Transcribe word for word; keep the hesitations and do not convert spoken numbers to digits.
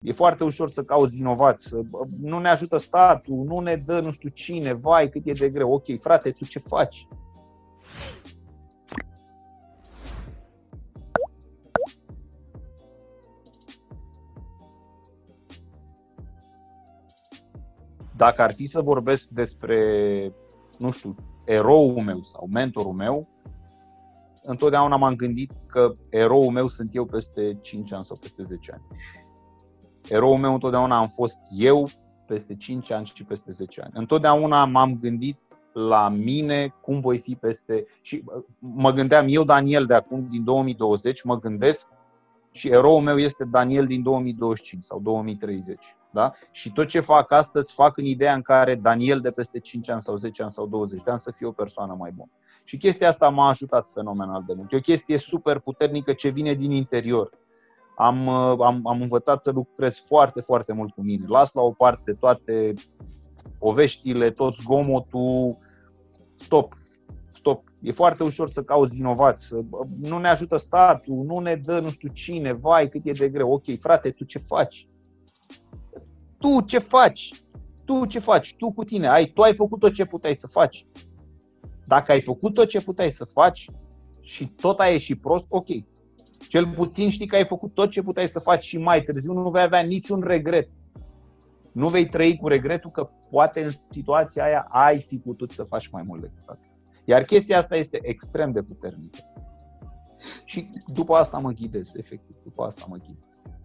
E foarte ușor să cauți vinovați, să, nu ne ajută statul, nu ne dă nu știu cine, vai cât e de greu. Ok, frate, tu ce faci? Dacă ar fi să vorbesc despre, nu știu, eroul meu sau mentorul meu, întotdeauna m-am gândit că eroul meu sunt eu peste cinci ani sau peste zece ani. Eroul meu întotdeauna am fost eu peste cinci ani și peste zece ani. Întotdeauna m-am gândit la mine cum voi fi peste... Și mă gândeam, eu, Daniel, de acum, din două mii douăzeci, mă gândesc și eroul meu este Daniel din două mii douăzeci și cinci sau două mii treizeci. Da? Și tot ce fac astăzi, fac în ideea în care Daniel de peste cinci ani sau zece ani sau douăzeci de ani să fie o persoană mai bună. Și chestia asta m-a ajutat fenomenal de mult. E o chestie super puternică ce vine din interior. Am, am, am învățat să lucrez foarte, foarte mult cu mine. Las la o parte toate poveștile, tot zgomotul. Stop, stop. E foarte ușor să cauți vinovați, să, nu ne ajută statul, nu ne dă nu știu cine, vai cât e de greu. Ok, frate, tu ce faci? Tu ce faci? Tu ce faci? Tu cu tine. Ai, tu ai făcut tot ce puteai să faci. Dacă ai făcut tot ce puteai să faci și tot a ieșit prost, ok. Cel puțin știi că ai făcut tot ce puteai să faci și mai târziu nu vei avea niciun regret. Nu vei trăi cu regretul că poate în situația aia ai fi putut să faci mai mult decât atât. Iar chestia asta este extrem de puternică. Și după asta mă ghidez, efectiv, după asta mă ghidez.